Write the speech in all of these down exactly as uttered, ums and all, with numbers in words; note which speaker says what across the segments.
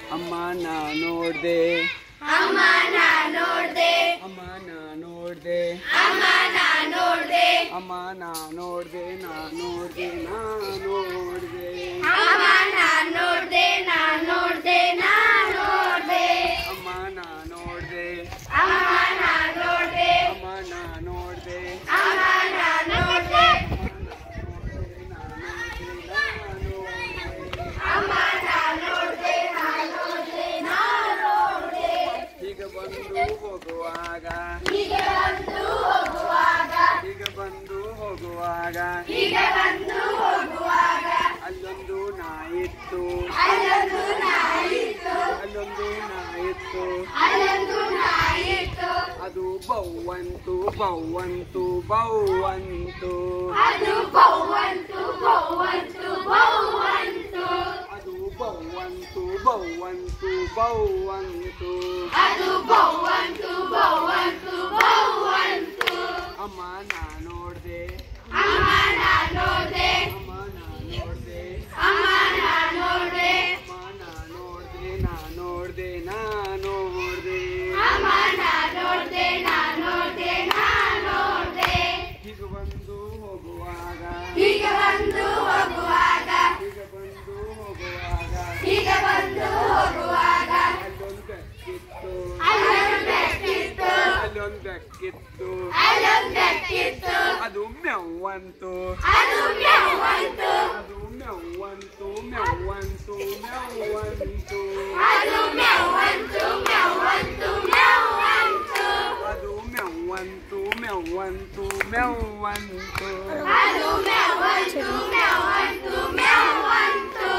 Speaker 1: ಅಮ್ಮ ನಾ ನೋಡ್ದೆ
Speaker 2: ಅಮ್ಮ ನಾ ನೋಡ್ದೆ
Speaker 1: ಅಮ್ಮ ನಾ ನೋಡ್ದೆ
Speaker 2: ಅಮ್ಮ ನಾ ನೋಡ್ದೆ
Speaker 1: ಅಮ್ಮ ನಾ ನೋಡ್ದೆ ನಾ ನೋಡ್ದೆ ನಾ ನೋಡ್ದೆ
Speaker 2: ಅಮ್ಮ ನಾ ನೋಡ್ದೆ ನಾ ನೋಡ್ದೆ ನಾ ನೋಡ್ದೆ
Speaker 1: ಅಮ್ಮ ನಾ ನೋಡ್ದೆ
Speaker 2: ಅಮ್ಮ ನಾ ನೋಡ್ದೆ
Speaker 1: ಅಮ್ಮ ನಾ ನೋಡ್ದೆ
Speaker 2: ಅಮ್ಮ ನಾ ನೋಡ್ದೆ ಅಮ್ಮ ನಾ ನೋಡ್ದೆ ನಾ ನೋಡ್ದೆ ನಾ ನೋಡ್ದೆ
Speaker 1: ಈಗ ಬಂದು ಹೋಗುವಾಗ
Speaker 2: ಈಗ ಬಂದು ಹೋಗುವಾಗ
Speaker 1: ಈಗ ಬಂದು ಹೋಗುವಾಗ
Speaker 2: ಈಗ ಬಂದು ಹೋಗುವಾಗ
Speaker 1: ಅಲ್ಲೊಂದು ನಾಯಿತ್ತು
Speaker 2: ಅಲ್ಲೊಂದು ನಾಯಿತ್ತು
Speaker 1: ಅಲ್ಲೊಂದು ನಾಯಿತ್ತು
Speaker 2: ಅಲ್ಲೊಂದು ನಾಯಿತ್ತು
Speaker 1: ಅದು ಬವ್ವಂತು ಬವ್ವಂತು ಬವ್ವಂತು
Speaker 2: ಅದು ಬವ್ವಂತು ಬವ್ವಂತು ಬವ್ವಂತು
Speaker 1: ಅದು ಬವ್ವಂತು ಬವ್ವಂತು ಬವ್ವಂತು
Speaker 2: ಅದು ಬವ್ವಂತು ಬವ್ವಂತು ಬವ್ವಂತು
Speaker 1: ಅಮ್ಮ ನಾ ನೋಡ್ದೆ
Speaker 2: ಅಮ್ಮ ನಾ ನೋಡ್ದೆ
Speaker 1: ಅಮ್ಮ ನಾ ನೋಡ್ದೆ
Speaker 2: ಅಮ್ಮ ನಾ ನೋಡ್ದೆ
Speaker 1: ಅಮ್ಮ ನಾ ನೋಡ್ದೆ ನಾ ನೋಡ್ದೆ ನಾ ನೋಡ್ದೆ
Speaker 2: ಅಮ್ಮ ನಾ ನೋಡ್ದೆ ನಾ ನೋಡ್ದೆ ನಾ ನೋಡ್ದೆ
Speaker 1: ಈಗ ಬಂದು ಹೋಗುವಾಗ
Speaker 2: ಈಗ ಬಂದು ಹೋಗುವಾಗ
Speaker 1: ಈಗ ಬಂದು ಹೋಗುವಾಗ
Speaker 2: ಈಗ ಬಂದು ಹೋಗುವಾಗ
Speaker 1: ಅಲ್ಲೊಂದು ಬೆಕ್ಕಿತ್ತು
Speaker 2: ಅಲ್ಲೊಂದು ಬೆಕ್ಕಿತ್ತು
Speaker 1: ಅಲ್ಲೊಂದು ಬೆಕ್ಕಿತ್ತು
Speaker 2: ಅಲ್ಲೊಂದು ಬೆಕ್ಕಿತ್ತು
Speaker 1: ಅದು ಮೆವ್ವಂತು
Speaker 2: ಅದು ಮೆವ್ವಂತು
Speaker 1: ಅದು ಮೆವ್ವಂತು ಮೆವ್ವಂತು ಮೆವ್ವಂತು
Speaker 2: ಅದು ಮೆವ್ವಂತು ಮೆವ್ವಂತು ಮೆವ್ವಂತು
Speaker 1: ಅದು ಮೆವ್ವಂತು ಮೆವ್ವಂತು ಮೆವ್ವಂತು
Speaker 2: ಅದು ಮೆವ್ವಂತು ಮೆವ್ವಂತು ಮೆವ್ವಂತು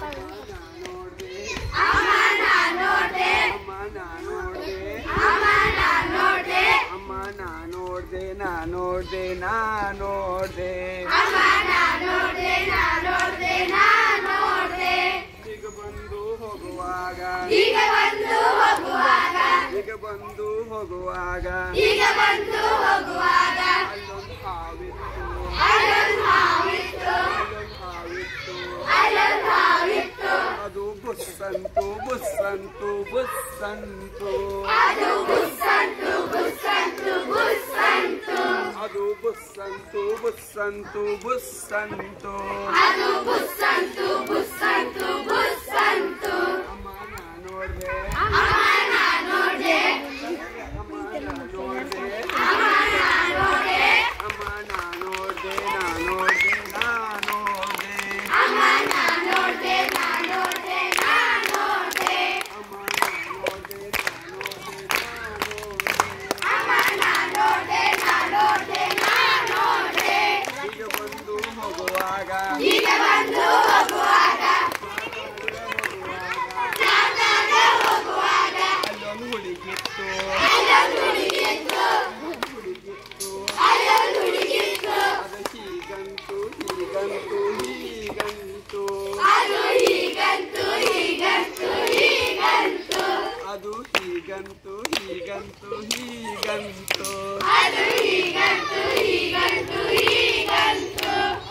Speaker 2: ಅಮ್ಮ ನಾ ನೋಡ್ದೆ
Speaker 1: ಅಮ್ಮ ನಾ ನೋಡ್ದೆ
Speaker 2: ಅಮ್ಮ ನಾ ನೋಡ್ದೆ
Speaker 1: ಅಮ್ಮ ನಾ ನೋಡ್ದೆ ನಾ ನೋಡ್ದೆ ನಾ ನೋಡ್ದೆ
Speaker 2: ಅಮ್ಮ ನಾ ನೋಡ್ದೆ ನಾ ನೋಡ್ದೆ ನಾ ನೋಡ್ದೆ
Speaker 1: ಈಗ ಬಂದು ಹೋಗುವಾಗ
Speaker 2: ಈಗ ಬಂದು ಹೋಗುವಾಗ
Speaker 1: ಈಗ ಬಂದು ಹೋಗುವಾಗ
Speaker 2: ಈಗ ಬಂದು ಹೋಗುವಾಗ
Speaker 1: ಅಲ್ಲೊಂದು ಹಾವಿತ್ತು
Speaker 2: ಅಲ್ಲೊಂದು ಹಾವಿತ್ತು
Speaker 1: ಅಲ್ಲೊಂದು ಹಾವಿತ್ತು
Speaker 2: ಅಲ್ಲೊಂದು ಹಾವಿತ್ತು
Speaker 1: ಅದು ಬುಸ್ಸಂತು ಬುಸ್ಸಂತು ಬುಸ್ಸಂತು
Speaker 2: ಅದು ಬುಸ್ಸಂತು ಬುಸ್ಸಂತು ಬುಸ್ಸಂತು
Speaker 1: ಅದು ಬುಸ್ಸಂತು ಬುಸ್ಸಂತು ಬುಸ್ಸಂತು
Speaker 2: ಅದು ಬುಸ್ಸಂತು ಬುಸ್ಸಂತು ಬುಸ್ಸಂತು
Speaker 1: ಅಮ್ಮ ನಾ ನೋಡ್ದೆ
Speaker 2: ಅಮ್ಮ ನಾ ನೋಡ್ದೆ
Speaker 1: ಅಮ್ಮ ನಾ ನೋಡ್ದೆ
Speaker 2: ಅಮ್ಮ ನಾ ನೋಡ್ದೆ
Speaker 1: ಅಮ್ಮ ನಾ ನೋಡ್ದೆ ನಾ ನೋಡ್ದೆ ನಾ ನೋಡ್ದೆ
Speaker 2: ಅಮ್ಮ ನಾ ನೋಡ್ದೆ ನಾ ನೋಡ್ದೆ ನಾ ನೋಡ್ದೆ
Speaker 1: ಅಮ್ಮ ನಾ ನೋಡ್ದೆ ನಾ ನೋಡ್ದೆ ನಾ ನೋಡ್ದೆ
Speaker 2: ಅಮ್ಮ ನಾ ನೋಡ್ದೆ ನಾ ನೋಡ್ದೆ ನಾ ನೋಡ್ದೆ
Speaker 1: ಈಗ ಬಂದು ಹೋಗುವಾಗ
Speaker 2: ಈಗ ಬಂದು ಹೋಗುವಾಗ ನಾಲ್ಕಾಗ ಹೋಗುವಾಗ
Speaker 1: ಅಲ್ಲೊಂದು ಹುಡುಗಿತ್ತು
Speaker 2: ಅಲ್ಲೊಂದು ಹುಡುಗಿತ್ತು
Speaker 1: ಹುಡುಗಿತ್ತು
Speaker 2: ಅಲ್ಲೊಂದು ಹುಡುಗಿತ್ತು
Speaker 1: ಅದು ಹೀಗಂತು ಹೀಗಂತು ಹೀಗಂತು
Speaker 2: ಅದು ಹೀಗಂತು ಹೀಗಂತು ಹೀಗಂತು
Speaker 1: ಅದು ಹೀಗಂತು ಹೀಗಂತು ಹೀಗಂತು
Speaker 2: ಅದು ಹೀಗಂತು ಹೀಗಂತು ಹೀಗಂತು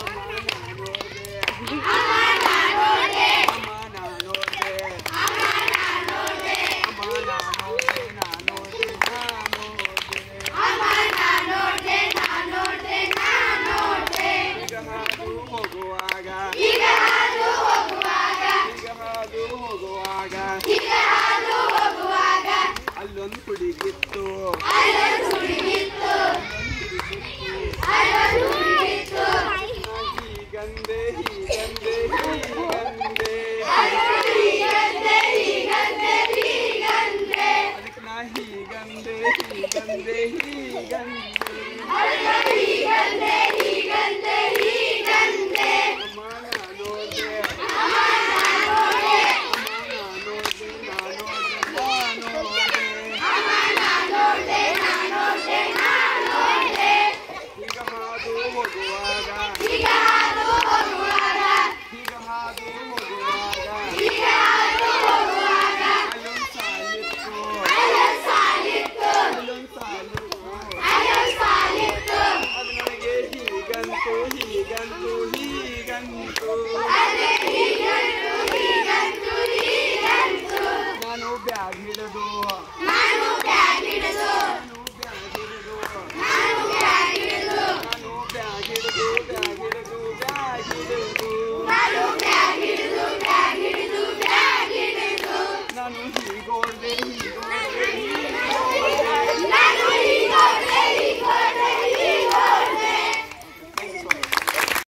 Speaker 1: ಅಮ್ಮ ನಾ ನೋಡ್ದೆ
Speaker 2: ಅಮ್ಮ ನಾ ನೋಡ್ದೆ
Speaker 1: ಅಮ್ಮ ನಾ ನೋಡ್ದೆ
Speaker 2: ಅಮ್ಮ ನಾ ನೋಡ್ದೆ
Speaker 1: ಅಮ್ಮ ನಾ ನೋಡ್ದೆ ನಾ ನೋಡ್ದೆ ನಾ ನೋಡ್ದೆ
Speaker 2: ಅಮ್ಮ ನಾ ನೋಡ್ದೆ ನಾ ನೋಡ್ದೆ ನಾ ನೋಡ್ದೆ
Speaker 1: ಈಗ ಹಾದು ಹೋಗುವಾಗ
Speaker 2: ಈಗ ಹಾದು ಹೋಗುವಾಗ
Speaker 1: ಈಗ ಹಾದು ಹೋಗುವಾಗ
Speaker 2: ಈಗ ಹಾದು ಹೋಗುವಾಗ
Speaker 1: ಅಲ್ಲೊಂದು ಹುಡುಗಿತ್ತು
Speaker 2: ಅಲ್ಲೊಂದು ಹುಡುಗಿತ್ತು ಅಲ್ಲೊಂದು ಹುಡುಗಿತ್ತು
Speaker 1: ಹೀಗಂದೆ ಹೀಗಂದೆ ಹೀಗಂದೆ
Speaker 2: ಅದು ಹೀಗಂದೆ ಹೀಗಂದೆ ಹೀಗಂದೆ
Speaker 1: ಅದಕ್ಕೆ ನಾ ಹೀಗಂದೆ ಹೀಗಂದೆ ಹೀಗಂದೆ
Speaker 2: ಅದು ಹೀಗಂದೆ